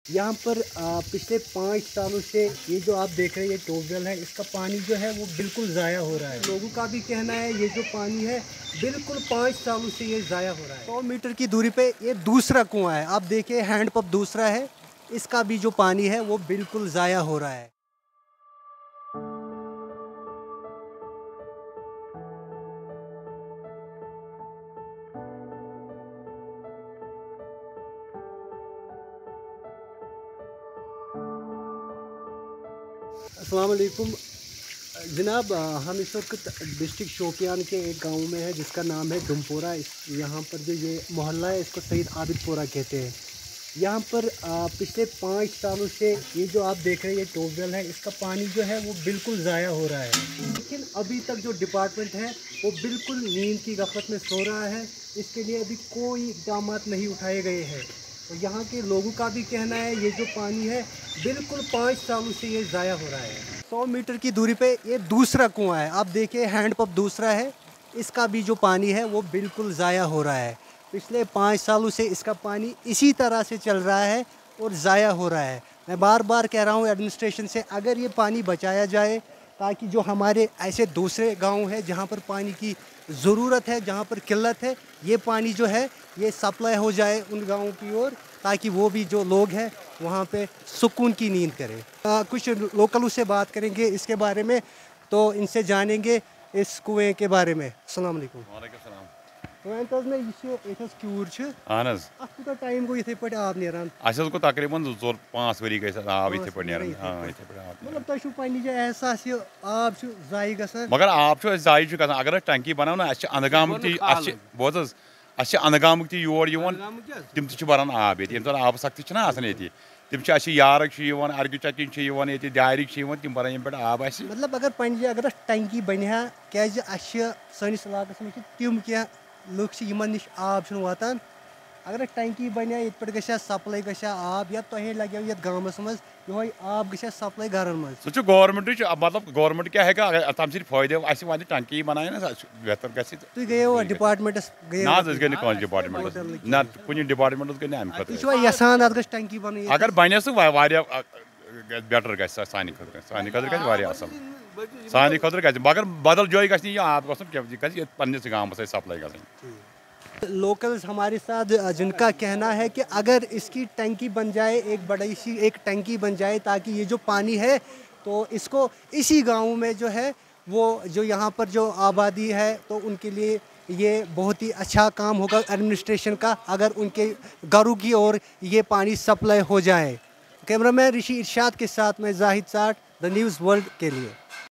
यहाँ पर पिछले 5 सालों से ये जो आप देख रहे हैं ये ट्यूबवेल है, इसका पानी जो है वो बिल्कुल ज़ाया हो रहा है। लोगों का भी कहना है ये जो पानी है बिल्कुल 5 सालों से ये ज़ाया हो रहा है। 100 मीटर की दूरी पे ये दूसरा कुआं है, आप देखिए हैंडपंप दूसरा है, इसका भी जो पानी है वो बिल्कुल ज़ाया हो रहा है। अस्सलाम वालेकुम जनाब, हम इस वक्त डिस्ट्रिक्ट शोपियान के एक गांव में है जिसका नाम है डुमपोरा। यहाँ पर जो ये मोहल्ला है इसको सईद आबिदपोरा कहते हैं। यहाँ पर पिछले 5 सालों से ये जो आप देख रहे हैं ये ट्यूबवेल है, इसका पानी जो है वो बिल्कुल ज़ाया हो रहा है। लेकिन अभी तक जो डिपार्टमेंट है वो बिल्कुल नींद की गफलत में सो रहा है, इसके लिए अभी कोई इक़दाम नहीं उठाए गए हैं। तो यहाँ के लोगों का भी कहना है ये जो पानी है बिल्कुल 5 सालों से ये ज़ाया हो रहा है। 100 मीटर की दूरी पे ये दूसरा कुआं है, आप देखिए हैंडपंप दूसरा है, इसका भी जो पानी है वो बिल्कुल ज़ाया हो रहा है। पिछले 5 सालों से इसका पानी इसी तरह से चल रहा है और ज़ाया हो रहा है। मैं बार बार कह रहा हूँ एडमिनिस्ट्रेशन से, अगर ये पानी बचाया जाए ताकि जो हमारे ऐसे दूसरे गांव हैं जहाँ पर पानी की ज़रूरत है, जहाँ पर किल्लत है, ये पानी जो है ये सप्लाई हो जाए उन गाँवों की ओर, ताकि वो भी जो लोग हैं वहाँ पे सुकून की नींद करें। कुछ लोकलों से बात करेंगे इसके बारे में, तो इनसे जानेंगे इस कुएँ के बारे में। अस्सलाम वालेकुम। टाइम गो इथे पे आब नेरान तकरीबन 2-5 वरी गई आब इथे पे नेरान। मतलब तुम पन्नी जो एहसास ये आब जाय गसान, मगर आब जाय गसान अगर टंकी बनाओ ना अनगामुक ती योर तिम भरान आब ये आब सख्ती ये तिम यारक अर्गु चकिन दारिक तिम भरान ये पे आब। मतलब अगर पन्नी अगर टंकी बना क्या सनिस इलाकस में तिम क्या लुक निश आब वातान, अगर टंकी बना ये पे सप्लाई गया आब या तुम लगे ये गाँवस मज ये आब गया सप्लाई घर मज सह गवर्नमेंट मतलब गवर्नमेंट क्या है तम फायदे वन टंकी बनाए ना बेहतर गई गए डिपार्टमेंट्स गई डिपार्टमेंट ना कुछ डिपार्टमेंट गई अम यसान टंकी बन अगर बने सह बेटर ग सान खुद असल सान खुद मगर बदल जाय ग आब गई पन्निस गाँव सप्लाई ग। लोकल्स हमारे साथ जिनका कहना है कि अगर इसकी टंकी बन जाए, एक बड़ी सी एक टंकी बन जाए ताकि ये जो पानी है तो इसको इसी गांव में जो है वो जो यहाँ पर जो आबादी है तो उनके लिए ये बहुत ही अच्छा काम होगा एडमिनिस्ट्रेशन का, अगर उनके घरों की ओर ये पानी सप्लाई हो जाए। कैमरामैन ऋषि इरशाद के साथ मैं जाहिद साठ, द न्यूज़ वर्ल्ड के लिए।